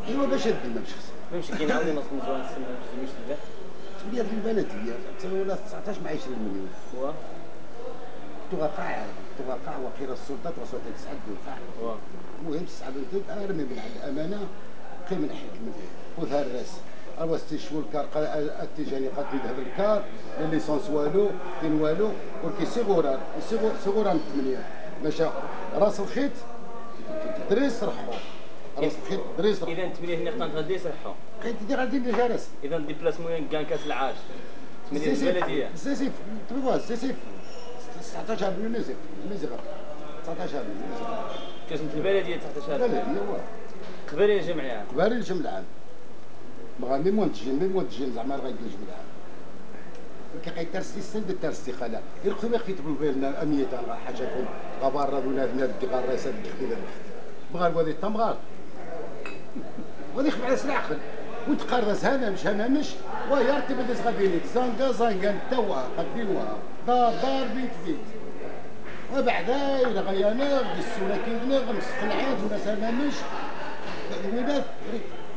ايوا باش ديما مش خصك. فهمتي كاين عاودي نص مزوان تسميوش البيع. تولي في البلديه تسوى 19 مع 20 مليون. هو توقع وكيل السلطات وصلت تسعد الدفاع. المهم تسعد الدفاع ارمي من عند الامانه قيم الحكم خذها الراس. اوا استشفوا الكار التجاني قد يذهب الكار الليسونس والو كاين والو ولكن صغوران 8 ماشا راس الخيط دريس رحمه راس الخيط دريس رحمه. اذا 8 نقطه غادي يصحوا. قيت دي غادي جالس. اذا ديبلاسمون كان كاس العاش 8 البلديه. سيسيف تبغى سيسيف 19 مليون مزيغ 19 مليون كاس البلديه 19 البلديه هو قبل الجمعيه قبل الجمعه ما غادي منتجين زعما غادي الجمعه كيترسي السند الترسي خلا يرخصوا يكتبوا لنا اميته حاجه غبار ولا بنات دي غراسات دي بغا الوالد تمغار ودي خدم على سلاخ وتقرص هذا مش ويا رتب اللي صغابيني زانكا توا قدينوها دار بيت وبعدا الى غيانا السوله كيدنا غنسخ العيد ولا سامامش الولاد